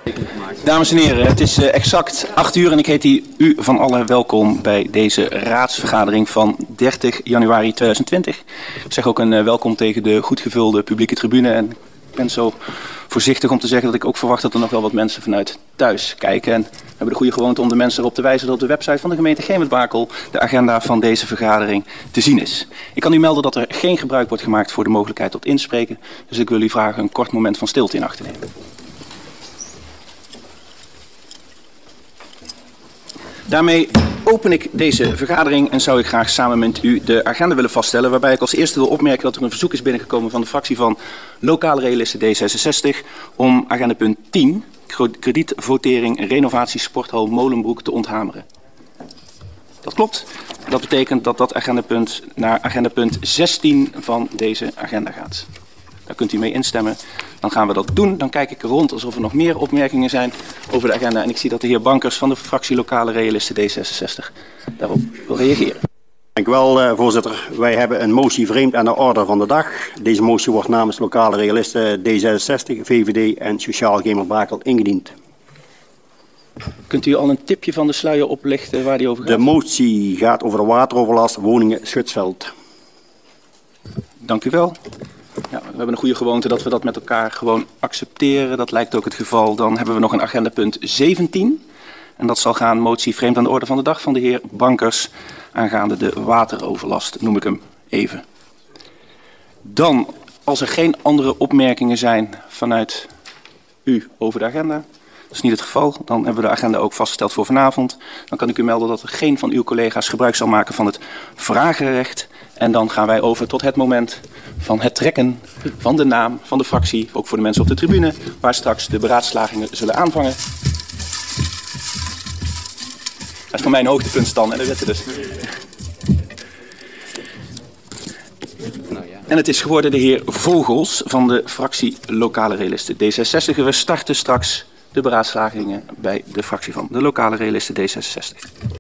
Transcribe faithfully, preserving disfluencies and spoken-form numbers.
Dames en heren, het is uh, exact acht uur en ik heet u van allen welkom bij deze raadsvergadering van dertig januari tweeduizend twintig. Ik zeg ook een uh, welkom tegen de goed gevulde publieke tribune en ik ben zo voorzichtig om te zeggen dat ik ook verwacht dat er nog wel wat mensen vanuit thuis kijken. En we hebben de goede gewoonte om de mensen erop te wijzen dat op de website van de gemeente Gemert-Bakel de agenda van deze vergadering te zien is. Ik kan u melden dat er geen gebruik wordt gemaakt voor de mogelijkheid tot inspreken, dus ik wil u vragen een kort moment van stilte in acht te nemen. Daarmee open ik deze vergadering en zou ik graag samen met u de agenda willen vaststellen, waarbij ik als eerste wil opmerken dat er een verzoek is binnengekomen van de fractie van Lokale Realisten D zesenzestig om agendapunt tien, kredietvotering renovatie sporthal Molenbroek, te onthameren. Dat klopt. Dat betekent dat dat agendapunt naar agendapunt zestien van deze agenda gaat. Daar kunt u mee instemmen. Dan gaan we dat doen. Dan kijk ik rond alsof er nog meer opmerkingen zijn over de agenda. En ik zie dat de heer Bankers van de fractie Lokale Realisten D zesenzestig daarop wil reageren. Dank u wel, uh, voorzitter. Wij hebben een motie vreemd aan de orde van de dag. Deze motie wordt namens Lokale Realisten D zesenzestig, V V D en Sociaal Gemert-Bakel ingediend. Kunt u al een tipje van de sluier oplichten waar die over gaat? De motie gaat over de wateroverlast woningen Schutsveld. Dank u wel. Ja, we hebben een goede gewoonte dat we dat met elkaar gewoon accepteren. Dat lijkt ook het geval. Dan hebben we nog een agendapunt zeventien. En dat zal gaan motie vreemd aan de orde van de dag van de heer Bankers aangaande de wateroverlast, noem ik hem even. Dan, als er geen andere opmerkingen zijn vanuit u over de agenda, dat is niet het geval, dan hebben we de agenda ook vastgesteld voor vanavond. Dan kan ik u melden dat er geen van uw collega's gebruik zal maken van het vragenrecht. En dan gaan wij over tot het moment van het trekken van de naam van de fractie, ook voor de mensen op de tribune, waar straks de beraadslagingen zullen aanvangen. Dat is voor mij een hoogtepunt dan, en dat weet je dus. En het is geworden de heer Vogels van de fractie Lokale Realisten D zesenzestig. We starten straks de beraadslagingen bij de fractie van de Lokale Realisten D zesenzestig.